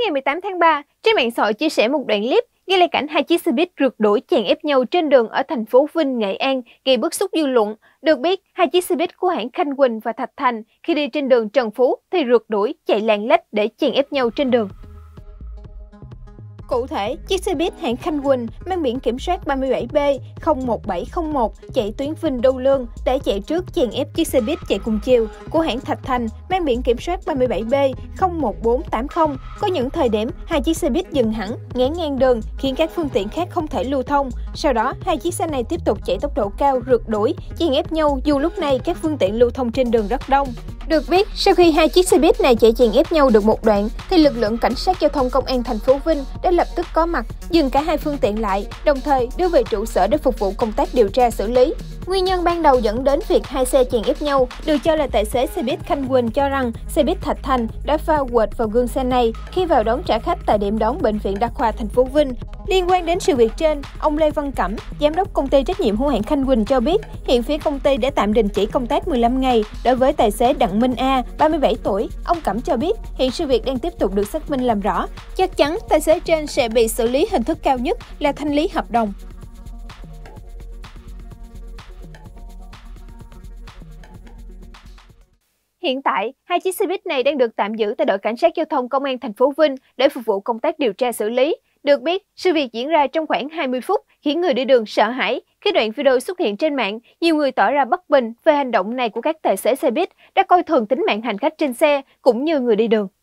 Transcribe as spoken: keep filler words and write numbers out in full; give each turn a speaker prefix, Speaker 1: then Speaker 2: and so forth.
Speaker 1: ngày mười tám tháng ba, trên mạng xã hội chia sẻ một đoạn clip ghi lại cảnh hai chiếc xe buýt rượt đuổi chèn ép nhau trên đường ở thành phố Vinh, Nghệ An, gây bức xúc dư luận. Được biết, hai chiếc xe buýt của hãng Khanh Quỳnh và Thạch Thành khi đi trên đường Trần Phú thì rượt đuổi, chạy lạng lách để chèn ép nhau trên đường. Cụ thể, chiếc xe buýt hãng Khanh Quỳnh mang biển kiểm soát ba mươi bảy B không một bảy không một chạy tuyến Vinh Đô Lương để chạy trước chèn ép chiếc xe buýt chạy cùng chiều của hãng Thạch Thành mang biển kiểm soát ba mươi bảy B không một bốn tám không. Có những thời điểm, hai chiếc xe buýt dừng hẳn, ngán ngang đường khiến các phương tiện khác không thể lưu thông. Sau đó, hai chiếc xe này tiếp tục chạy tốc độ cao rượt đuổi, chèn ép nhau dù lúc này các phương tiện lưu thông trên đường rất đông. Được biết, sau khi hai chiếc xe buýt này chạy chèn ép nhau được một đoạn, thì lực lượng cảnh sát giao thông công an thành phố Vinh đã lập tức có mặt, dừng cả hai phương tiện lại, đồng thời đưa về trụ sở để phục vụ công tác điều tra xử lý. Nguyên nhân ban đầu dẫn đến việc hai xe chèn ép nhau được cho là tài xế xe buýt Khanh Quỳnh cho rằng xe buýt Thạch Thành đã pha quệt vào gương xe này khi vào đón trả khách tại điểm đón bệnh viện Đa khoa thành phố Vinh. Liên quan đến sự việc trên, ông Lê Văn Cẩm, giám đốc công ty trách nhiệm hữu hạn Khanh Quỳnh cho biết, hiện phía công ty đã tạm đình chỉ công tác mười lăm ngày đối với tài xế Đặng Minh A, ba mươi bảy tuổi. Ông Cẩm cho biết, hiện sự việc đang tiếp tục được xác minh làm rõ. Chắc chắn tài xế trên sẽ bị xử lý hình thức cao nhất là thanh lý hợp đồng. Hiện tại, hai chiếc xe buýt này đang được tạm giữ tại đội cảnh sát giao thông công an thành phố Vinh để phục vụ công tác điều tra xử lý. Được biết, sự việc diễn ra trong khoảng hai mươi phút khiến người đi đường sợ hãi. Khi đoạn video xuất hiện trên mạng, nhiều người tỏ ra bất bình về hành động này của các tài xế xe buýt đã coi thường tính mạng hành khách trên xe cũng như người đi đường.